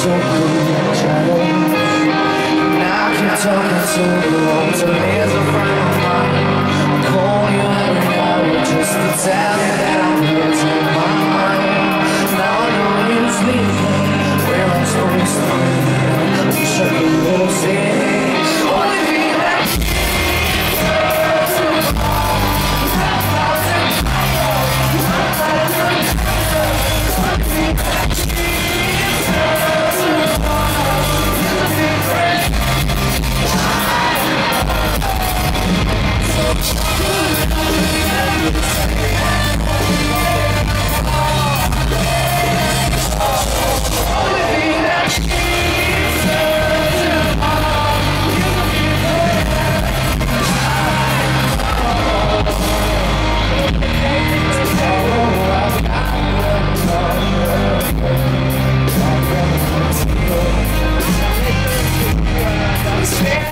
so each other. Now I keep talking to the wall till there's a friend of mine. I'll call you every hour just to tell you that